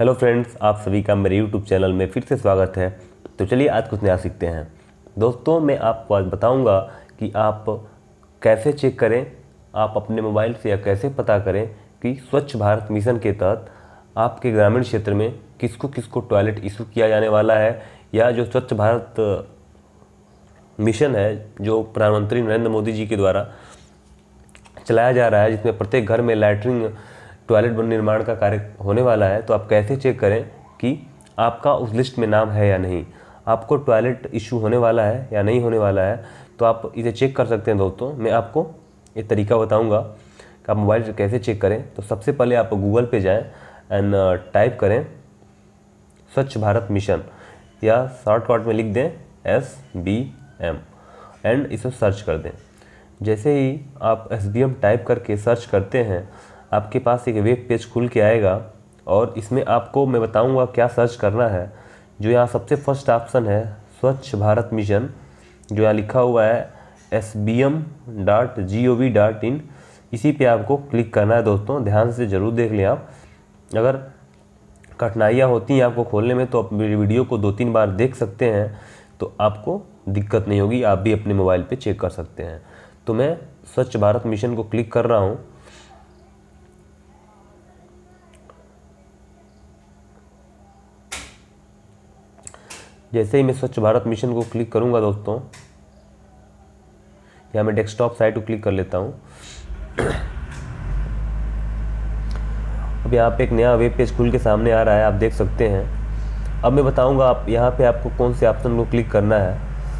Hello friends, आप सभी का मेरे यूट्यूब चैनल में फिर से स्वागत है। तो चलिए आज कुछ नया सीखते हैं। दोस्तों, मैं आपको आज बताऊंगा कि आप कैसे चेक करें, आप अपने मोबाइल से या कैसे पता करें कि स्वच्छ भारत मिशन के तहत आपके ग्रामीण क्षेत्र में किसको किसको टॉयलेट इशू किया जाने वाला है, या जो स्वच्छ भारत मिशन है जो प्रधानमंत्री नरेंद्र मोदी जी के द्वारा चलाया जा रहा है, जिसमें प्रत्येक घर में लैट्रिन टॉयलेट निर्माण का कार्य होने वाला है। तो आप कैसे चेक करें कि आपका उस लिस्ट में नाम है या नहीं, आपको टॉयलेट इशू होने वाला है या नहीं होने वाला है। तो आप इसे चेक कर सकते हैं। दोस्तों, मैं आपको एक तरीका बताऊंगा कि आप मोबाइल से कैसे चेक करें। तो सबसे पहले आप गूगल पे जाएं एंड टाइप करें स्वच्छ भारत मिशन, या शॉर्टकट में लिख दें SBM एंड इसे सर्च कर दें। जैसे ही आप SBM टाइप करके सर्च करते हैं, आपके पास एक वेब पेज खुल के आएगा और इसमें आपको मैं बताऊंगा क्या सर्च करना है। जो यहाँ सबसे फर्स्ट ऑप्शन है स्वच्छ भारत मिशन, जो यहाँ लिखा हुआ है sbm.gov.in, इसी पे आपको क्लिक करना है। दोस्तों, ध्यान से ज़रूर देख लें आप। अगर कठिनाइयाँ होती हैं आपको खोलने में, तो आप मेरी वीडियो को 2-3 बार देख सकते हैं, तो आपको दिक्कत नहीं होगी, आप भी अपने मोबाइल पे चेक कर सकते हैं। तो मैं स्वच्छ भारत मिशन को क्लिक कर रहा हूँ। जैसे ही मैं स्वच्छ भारत मिशन को क्लिक करूंगा दोस्तों, यहाँ मैं डेस्कटॉप साइट को क्लिक कर लेता हूँ। अब यहाँ पे एक नया वेब पेज खुल के सामने आ रहा है, आप देख सकते हैं। अब मैं बताऊंगा आप यहाँ पे आपको कौन से ऑप्शन को क्लिक करना है।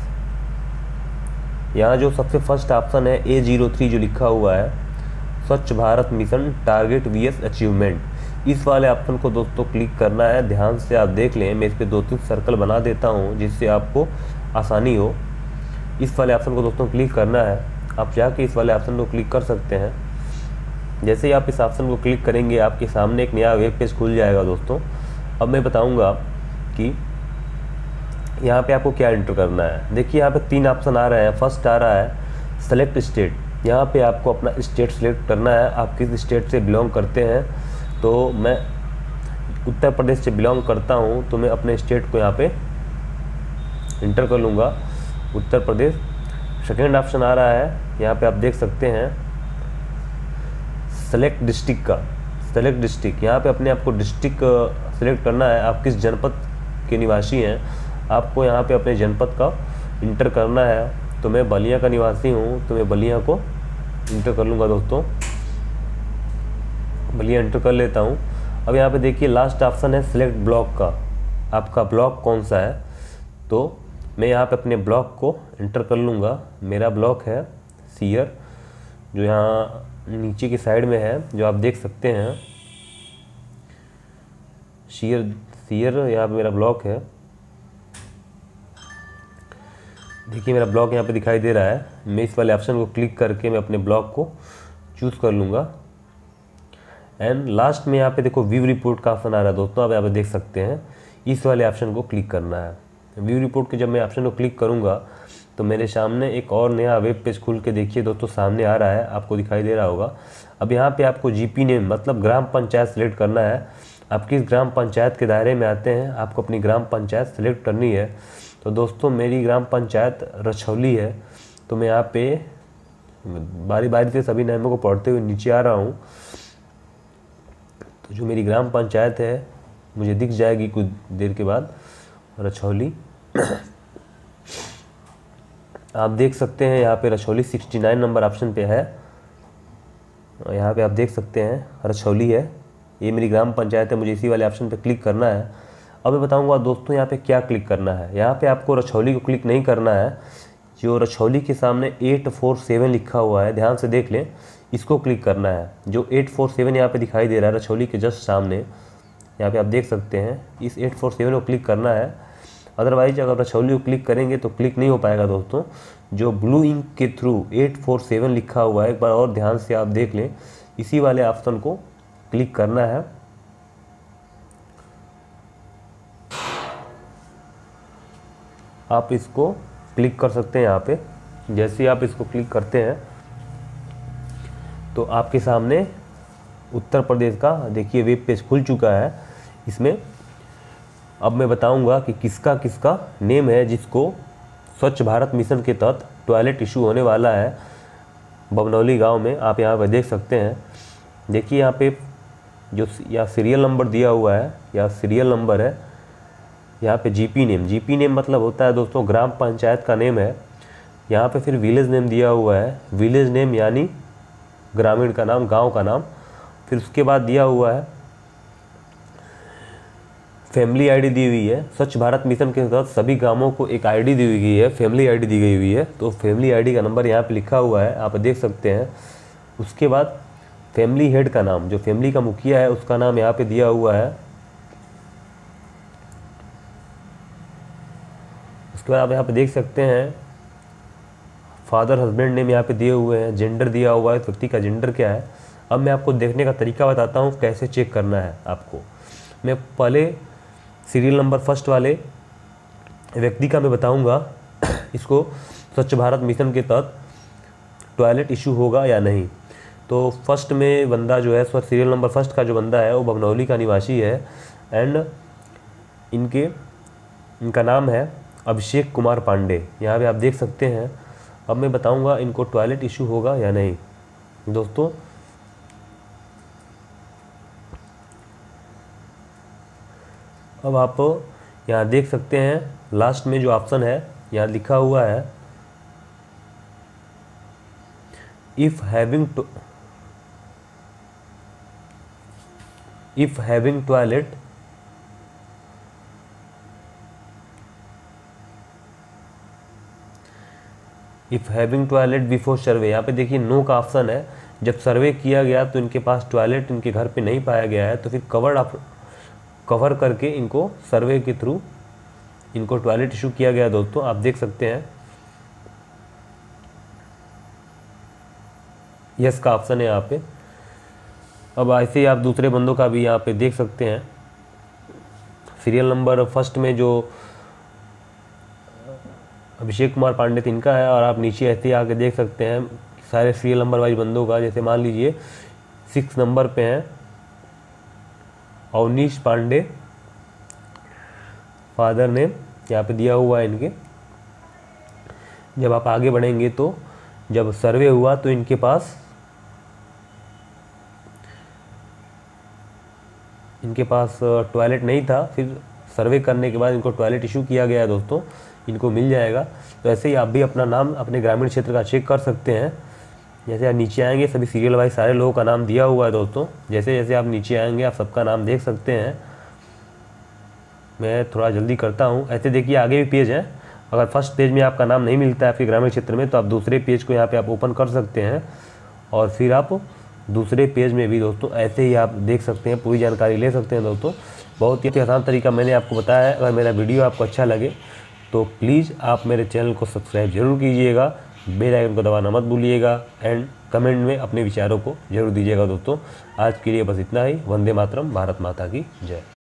यहाँ जो सबसे फर्स्ट ऑप्शन है A03 जो लिखा हुआ है Swachh Bharat mission target VS achievement, इस वाले ऑप्शन को दोस्तों क्लिक करना है। ध्यान से आप देख लें, मैं इस पर 2-3 सर्कल बना देता हूँ जिससे आपको आसानी हो। इस वाले ऑप्शन को दोस्तों क्लिक करना है। आप जाके इस वाले ऑप्शन को क्लिक कर सकते हैं। जैसे ही आप इस ऑप्शन को क्लिक करेंगे, आपके सामने एक नया वेब पेज खुल जाएगा दोस्तों। अब मैं बताऊँगा कि यहाँ पे आपको क्या एंटर करना है। देखिए यहाँ पे 3 ऑप्शन आ रहे हैं। फर्स्ट आ रहा है सेलेक्ट स्टेट, यहाँ पे आपको अपना स्टेट सेलेक्ट करना है, आप किस स्टेट से बिलोंग करते हैं। तो मैं उत्तर प्रदेश से बिलोंग करता हूँ, तो मैं अपने स्टेट को यहाँ पे इंटर कर लूँगा, उत्तर प्रदेश। सेकेंड ऑप्शन आ रहा है, यहाँ पे आप देख सकते हैं सेलेक्ट डिस्ट्रिक्ट का, सेलेक्ट डिस्ट्रिक्ट, यहाँ पे अपने आपको डिस्ट्रिक्ट सेलेक्ट करना है। आप किस जनपद के निवासी हैं, आपको यहाँ पे अपने जनपद का इंटर करना है। तो मैं बलिया का निवासी हूँ, तो मैं बलिया को इंटर कर लूँगा दोस्तों, बलिया इंटर कर लेता हूँ। अब यहाँ पे देखिए लास्ट ऑप्शन है सिलेक्ट ब्लॉक का, आपका ब्लॉक कौन सा है। तो मैं यहाँ पे अपने ब्लॉक को इंटर कर लूँगा। मेरा ब्लॉक है सीयर, जो यहाँ नीचे की साइड में है, जो आप देख सकते हैं सीयर यहाँ पे मेरा ब्लॉक है। देखिए मेरा ब्लॉक यहाँ पे दिखाई दे रहा है। मैं इस वाले ऑप्शन को क्लिक करके मैं अपने ब्लॉक को चूज़ कर लूँगा। एंड लास्ट में यहाँ पे देखो व्यू रिपोर्ट का ऑप्शन आ रहा है दोस्तों, आप यहाँ पे देख सकते हैं। इस वाले ऑप्शन को क्लिक करना है। व्यू रिपोर्ट के जब मैं ऑप्शन को क्लिक करूँगा, तो मेरे सामने एक और नया वेब पेज खुल के देखिए दोस्तों सामने आ रहा है, आपको दिखाई दे रहा होगा। अब यहाँ पे आपको GP नेम मतलब ग्राम पंचायत सेलेक्ट करना है। आप किस ग्राम पंचायत के दायरे में आते हैं, आपको अपनी ग्राम पंचायत सेलेक्ट करनी है। तो दोस्तों मेरी ग्राम पंचायत रछौली है, तो मैं यहाँ पे बारी बारी से सभी नामों को पढ़ते हुए नीचे आ रहा हूँ। तो जो मेरी ग्राम पंचायत है मुझे दिख जाएगी कुछ देर के बाद, रछौली। आप देख सकते हैं यहाँ पे रछौली 69 नंबर ऑप्शन पे है। यहाँ पे आप देख सकते हैं रछौली है, ये मेरी ग्राम पंचायत है। मुझे इसी वाले ऑप्शन पे क्लिक करना है। अब मैं बताऊंगा दोस्तों यहाँ पे क्या क्लिक करना है। यहाँ पे आपको रछौली को क्लिक नहीं करना है। जो रछौली के सामने 847 लिखा हुआ है, ध्यान से देख लें, इसको क्लिक करना है। जो 847 यहाँ पे दिखाई दे रहा है रछौली के जस्ट सामने, यहाँ पे आप देख सकते हैं, इस 847 को क्लिक करना है। अदरवाइज अगर रछौली को क्लिक करेंगे तो क्लिक नहीं हो पाएगा दोस्तों। जो ब्लू इंक के थ्रू 847 लिखा हुआ है, एक बार और ध्यान से आप देख लें, इसी वाले ऑप्शन को क्लिक करना है। आप इसको क्लिक कर सकते हैं यहाँ पे। जैसे ही आप इसको क्लिक करते हैं तो आपके सामने उत्तर प्रदेश का देखिए वेब पेज खुल चुका है। इसमें अब मैं बताऊंगा कि किसका किसका नेम है जिसको स्वच्छ भारत मिशन के तहत टॉयलेट इशू होने वाला है बमनौली गांव में। आप यहाँ पर देख सकते हैं, देखिए यहाँ पे जो या सीरियल नंबर दिया हुआ है या सीरियल नंबर है, यहाँ पे जीपी नेम मतलब होता है दोस्तों ग्राम पंचायत का नेम है। यहाँ पे फिर विलेज नेम दिया हुआ है, विलेज नेम यानी ग्रामीण का नाम, गांव का नाम। फिर उसके बाद दिया हुआ है फैमिली आईडी दी हुई है। स्वच्छ भारत मिशन के तहत सभी गांवों को एक आईडी दी गई है, फैमिली आईडी दी गई हुई है। तो फैमिली आईडी का नंबर यहाँ पे लिखा हुआ है, आप देख सकते हैं। उसके बाद फैमिली हेड का नाम, जो फैमिली का मुखिया है उसका नाम यहाँ पे दिया हुआ है। उसके बाद आप यहाँ पे देख सकते हैं फादर हस्बैंड नेम यहाँ पे दिए हुए हैं, जेंडर दिया हुआ है, व्यक्ति का जेंडर क्या है। अब मैं आपको देखने का तरीका बताता हूँ कैसे चेक करना है आपको। मैं पहले सीरियल नंबर फर्स्ट वाले व्यक्ति का मैं बताऊंगा इसको स्वच्छ भारत मिशन के तहत टॉयलेट इशू होगा या नहीं। तो फर्स्ट में बंदा जो है सीरियल नंबर फर्स्ट का जो बंदा है वो बमनौली का निवासी है एंड इनका नाम है अभिषेक कुमार पांडे। यहाँ पे आप देख सकते हैं। अब मैं बताऊंगा इनको टॉयलेट इशू होगा या नहीं। दोस्तों अब आप यहाँ देख सकते हैं लास्ट में जो ऑप्शन है यहाँ लिखा हुआ है if having toilet before survey. यहाँ पे देखिए नो का ऑप्शन है। जब सर्वे किया गया तो इनके पास टॉयलेट इनके घर पे नहीं पाया गया है, तो फिर कवर करके इनको सर्वे के थ्रू इनको टॉयलेट इशू किया गया। दोस्तों आप देख सकते हैं यस का ऑप्शन है यहाँ पे। अब ऐसे ही आप दूसरे बंदों का भी यहाँ पे देख सकते हैं। सीरियल नंबर फर्स्ट में जो अभिषेक कुमार पांडे इनका है, और आप नीचे ऐसे ही आके देख सकते हैं सारे सीरियल नंबर वाइज बंदों का। जैसे मान लीजिए 6 नंबर पे हैं अवनीश पांडे, फादर नेम यहाँ पे दिया हुआ है इनके। जब आप आगे बढ़ेंगे तो जब सर्वे हुआ तो इनके पास टॉयलेट नहीं था। फिर सर्वे करने के बाद इनको टॉयलेट इशू किया गया है। दोस्तों इनको मिल जाएगा। तो ऐसे ही आप भी अपना नाम अपने ग्रामीण क्षेत्र का चेक कर सकते हैं। जैसे आप नीचे आएंगे सभी सीरियल वाइज सारे लोगों का नाम दिया हुआ है। दोस्तों जैसे जैसे आप नीचे आएंगे आप सबका नाम देख सकते हैं। मैं थोड़ा जल्दी करता हूँ। ऐसे देखिए आगे भी पेज है। अगर फर्स्ट पेज में आपका नाम नहीं मिलता है आपके ग्रामीण क्षेत्र में तो आप दूसरे पेज को यहाँ पे आप ओपन कर सकते हैं और फिर आप दूसरे पेज में भी दोस्तों ऐसे ही आप देख सकते हैं, पूरी जानकारी ले सकते हैं। दोस्तों बहुत ही आसान तरीका मैंने आपको बताया है। अगर मेरा वीडियो आपको अच्छा लगे तो प्लीज़ आप मेरे चैनल को सब्सक्राइब जरूर कीजिएगा, बेल आइकन को दबाना मत भूलिएगा एंड कमेंट में अपने विचारों को जरूर दीजिएगा। दोस्तों आज के लिए बस इतना ही। वंदे मातरम, भारत माता की जय।